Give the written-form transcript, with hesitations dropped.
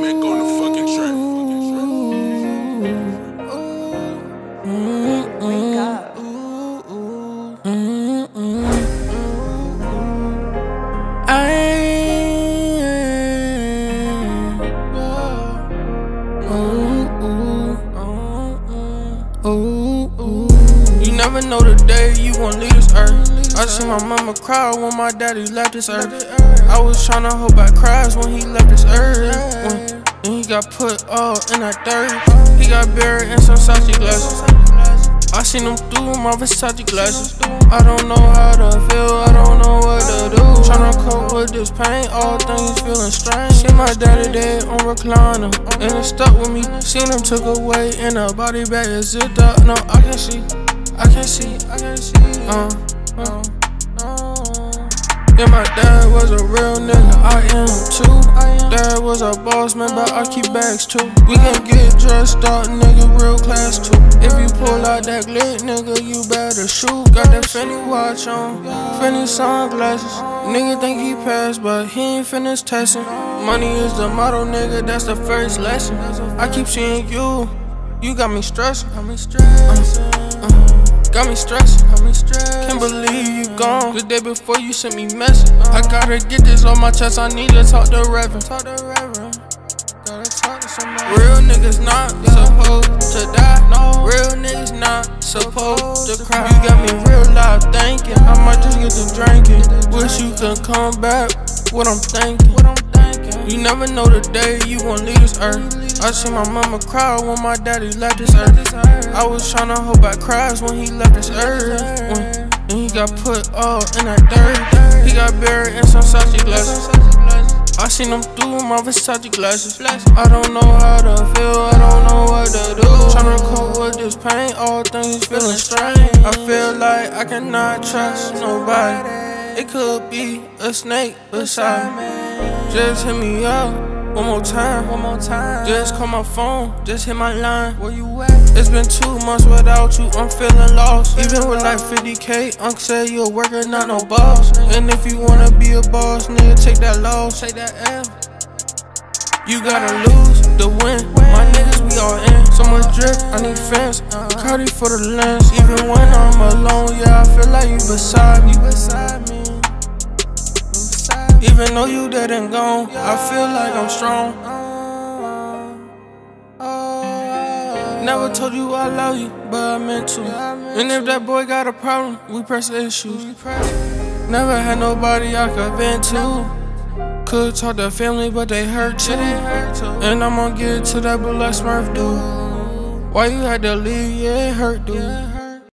Back on the fucking track. Wake up. You never know the day you gon' leave this earth. I seen my mama cry when my daddy left this earth. I was tryna hold back cries when he left this earth. And he got put all in that dirt. He got buried in some Versace glasses. I seen him through my Versace glasses. I don't know how to feel, I don't know what to do. Tryna cope with this pain, all things feeling strange. See my daddy dead on recliner, and it stuck with me. Seen him took away, and the body bag is zipped up. No, I can't see, I can't see, I can't see. Yeah, my dad was a real nigga, I am too. Dad was a boss man, but I keep bags too. We can get dressed up, nigga, real class too. If you pull out that glick, nigga, you better shoot. Got that Fendi watch on, Fendi sunglasses. Nigga think he passed, but he ain't finished testing. Money is the motto, nigga, that's the first lesson. I keep seeing you got me stressing. Got me stressing. Can't believe you gone. The day before you sent me message. I gotta get this on my chest. I need to talk to Reverend. Gotta talk to somebody. Real niggas not supposed to die. No. Real niggas not supposed to cry. You got me real life thinking. I might just get to drinking. Wish you could come back. What I'm thinking. You never know the day you gon' leave this earth. I seen my mama cry when my daddy left this earth. I was tryna hold back cries when he left this earth. And he got put all in that dirt. He got buried in some Versace glasses. I seen him through my Versace glasses. I don't know how to feel, I don't know what to do. Tryna cope with this pain, all things feeling strange. I feel like I cannot trust nobody. It could be a snake beside me. Just hit me up one more time. Just call my phone, just hit my line. Where you at? It's been 2 months without you, I'm feeling lost. Even with like 50K, Uncle said you a worker, not no boss. And if you wanna be a boss, nigga, take that loss, take that L. You gotta lose to win. My niggas, we all in. So much drip, I need fans. Cardi for the lens. Even when I'm alone, yeah, I feel like you beside me. Even though you dead and gone, I feel like I'm strong. Never told you I love you, but I meant to. And if that boy got a problem, we press the issues. Never had nobody I could vent to. Could talk to family, but they hurt too. And I'm gonna get to that black Smurf dude. Why you had to leave? Yeah, it hurt, dude.